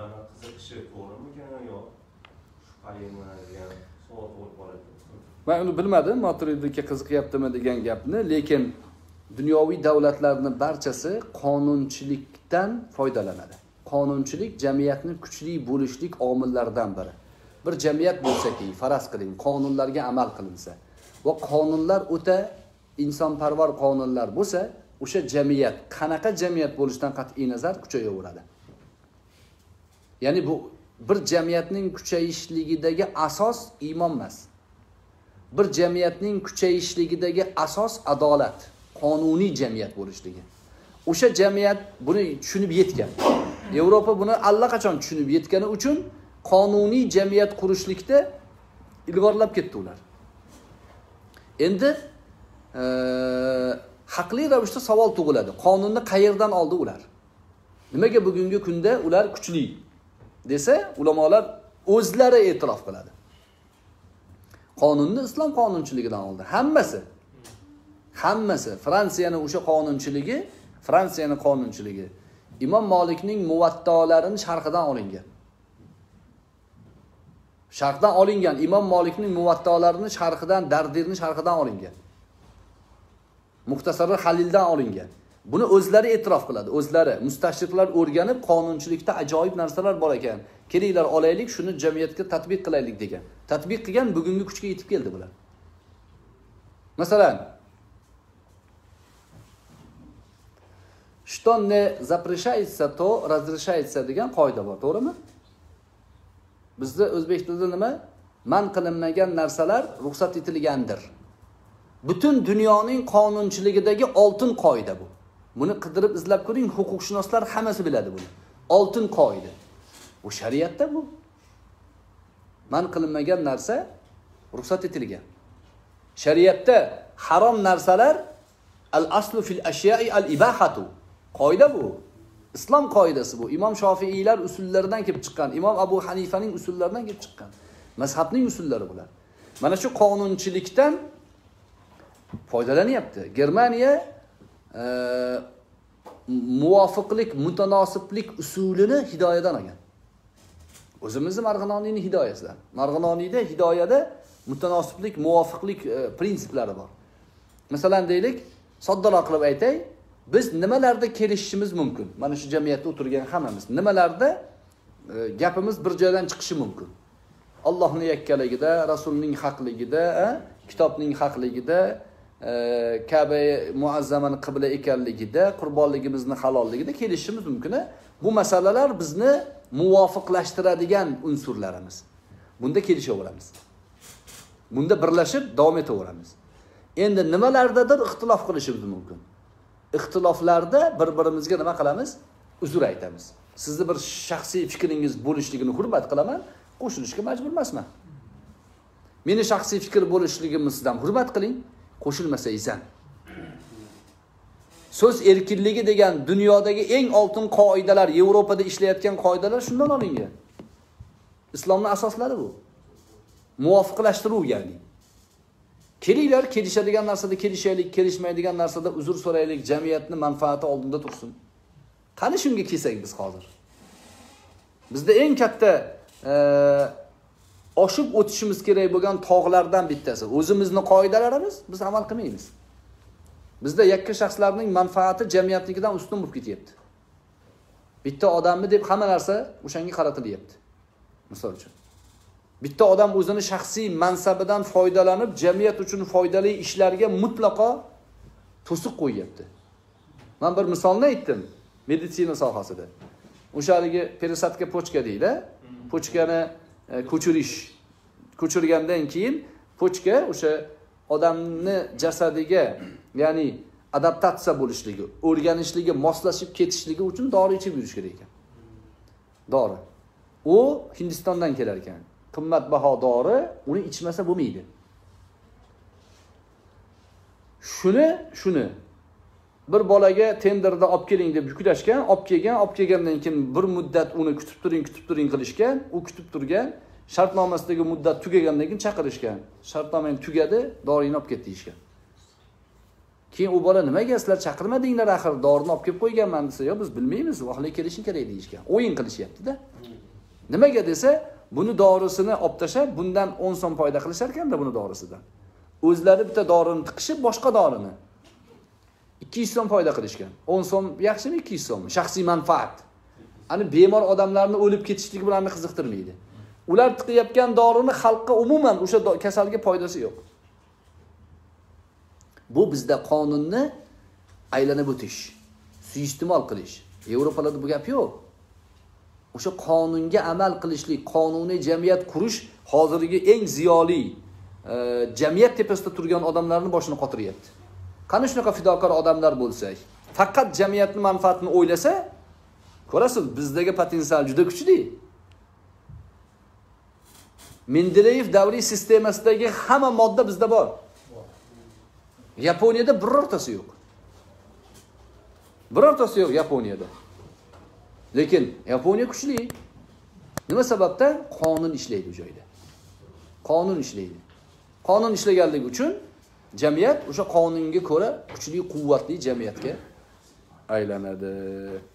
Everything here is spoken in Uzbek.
Maturidilarning qiziqishi to'g'rimikan yo shubhaliman degan savol tug'ilib qoladi. Men uni bilmadim, Maturidiga qiziqyaptimi degan gapni, lekin dunyoviy davlatlarning barchasi qonunchilikdan foydalanadi. Qonunchilik jamiyatni kuchli bo'lishlik omillaridan biri. Bir jamiyat bo'lsa-ki, faraz qiling, qonunlarga amal qilinsa va qonunlar o'ta insonparvar qonunlar bo'lsa, o'sha jamiyat qanaqa jamiyat bo'lishidan qat'iy nazar kuchayaveradi. Ya'ni bu bir jamiyatning kuchayishligidagi asos iymon emas. Bir jamiyatning kuchayishligidagi asos adolat, qonuniy jamiyat bo'lishligi. O'sha jamiyat buni tushunib yetgan. Yevropa buni allaqachon tushunib yetgani uchun qonuniy jamiyat qurishlikda ilg'orlab ketdi ular. Endi haqli ravishda savol tug'iladi. Qonunni qayerdan oldi ular? Nimaga bugungi kunda ular kuchli desa, ulamolar o'zlari e'tirof qiladi. Qonunni islom qonunchiligidan oldi. Hammasi. Fransiyaning qonunchiligi Imom Malikning Muvattolarining sharhidan olingan. Sharhdan olingan. Imom Malikning Muvattolarining sharhidan, Dardirning sharhidan olingan. Muxtasarul Halildan olingan. Buni o'zlari e'tirof qiladi. O'zlari mustashriqlar o'rganib, qonunchilikda ajoyib narsalar bor ekan. Kelinglar olaylik, shuni jamiyatga tatbiq qilaylik degan. Tatbiq qilgan bugungi kuchga yetib keldi bular. Masalan, что не запрещается, то разрешается degan qoida bor, to'g'rimi? Bizda o'zbek tilida nima? Man qilinmagan narsalar ruxsat etilgandir. Butun dunyoning qonunchiligidagi oltin qoida bu. Buni qidirib izlab ko'ring, huquqshunoslar hammasi biladi buni. Oltin qoida. Bu shariatda bu. Man qilinmagan narsa ruxsat etilgan. Shariatda harom narsalar al-aslu fil ashya'i al-ibahatu. Qoida bu. Islom qoidasi bu. Imom Shofiiylar usullaridan kelib chiqqan, Imom Abu Hanifaning usullaridan kelib chiqqan. Mazhabning usullari bular. Mana shu qonunchilikdan foydalanyapti. Germaniya muvofiqlik, mutanosiblik usulini hidoyadan olgan. O'zimizni Marg'inoniyning hidoyasidan. Marg'inoniyda hidoyada mutanosiblik, muvofiqlik prinsiplari bor. Masalan deylik, soddaroq qilib aytay, biz nimalarda kelishishimiz mumkin? Mana shu jamiyatda o'tirgan hammamiz nimalarda gapimiz bir joydan chiqishi mumkin? Allohning yakkaligida, Rasulning haqligida, kitobning haqligida, Ka'ba muazzamani qibla ekanligida, qurbonligimizni halolligida kelishishimiz mumkin. Bu masalalar bizni muvofiqlashtiradigan unsurlarimiz. Bunda kelishaveramiz. Bunda birlashib davom etaveramiz. Endi nimalardadir ixtilof qilishimiz mumkin. Ixtiloflarda bir-birimizga nima qilamiz? Uzr aytamiz. Sizni bir shaxsiy fikringiz bo'lishligini hurmat qilaman, qo'shilishga majbur emasman. Meni shaxsiy fikr bo'lishligimizdan hurmat qiling, qo'shilmasangiz ham. So'z erkinligi degan dunyodagi eng oltin qoidalar, Yevropada ishlayotgan qoidalar shundan olingan. Islomning asoslari bu. Muvofiqlashtiruv ya'ni. Kelinglar, kelishadigan narsada kelishaylik, kelishmaydigan narsada uzr so'raylik, jamiyatning manfaati oldinda tursin. Qani shunga kelsak biz hozir? Bizda eng katta oshib o'tishimiz kerak bo'lgan tog'lardan bittasi o'zimizning qoidalarimiz, biz amal qilmaymiz. Bizda yakka shaxslarning manfaati jamiyatnikidan ustun bo'lib ketyapti. Bitta odamni deb hamma narsa o'shanga qaratilyapti. Misol uchun, bitta odam o'zini shaxsiy mansabidan foydalanib, jamiyat uchun foydali ishlarga mutlaqo to'siq qo'yyapti. Men bir misolni aytdim, meditsina sohasida. O'shaligi perisadka pochka deydi. Pochkani ko'chirgandan keyin pochka o'sha odamni jasadiga, ya'ni adaptatsiya bo'lishligi, o'rganishligi, moslashib ketishligi uchun dori ichib yurish kerak ekan. Dori. U Hindistondan kelar ekan. Qimmatbaho dori, uni ichmasa bo'lmaydi. Shuni bir bolaga tenderda olib keling deb yuklashgan, olib kelgandan keyin bir muddat uni kutib turing qilishgan, u kutib turgan, shartnomasidagi muddat tugagandan keyin chaqirishgan. Shartnomang tugadi, dorini olib ket deyishgan. Keyin u bola nimaga sizlar chaqirmadinglar axir, dorini olib kelib qo'yganman desa, yo biz bilmaymiz, vaqtli kelishing kerak deyishgan. O'yin qilishyapti-da. Nimaga desa, buni dorisini olib tashlab, bundan 10 so'm foyda qilishar ekanda buni dorisidan. O'zlari bitta dorini tiqishib, boshqa dorini 200 so'm foyda qilishgan. 10 so'm yaxshimi, 200 so'mmi? Shaxsiy manfaat. Ani bemor odamlarni o'lib ketishligi bilan qiziqtirmaydi. Ular tiqayotgan dorini xalqqa umuman o'sha kasalga foydasi yo'q. Bu bizda qonunni aylanib o'tish, suiiste'mol qilish. Yevropalarda bu gap yo'q. O'sha qonunga amal qilishlik, qonuniy jamiyat qurish hozirgi eng ziyoli jamiyat tepasida turgan odamlarning boshini qotiryapti. Qani shunaqa fidokor odamlar bo'lsak, faqat jamiyatning manfaatini o'ylasa, ko'rasiz, bizdagi potensial juda kuchli. Mendeleyev davriy sistemasidagi hamma modda bizda bor. Yaponiyada birortasi yo'q. Birortasi yo'q Yaponiyada. Lekin Yaponiya kuchli. Nima sababdan? Qonun ishlaydi u joyda. Qonun ishlaydi. Qonun ishlaganligi uchun jamiyat o'sha qonunga ko'ra kuchli, quvvatli jamiyatga aylanadi.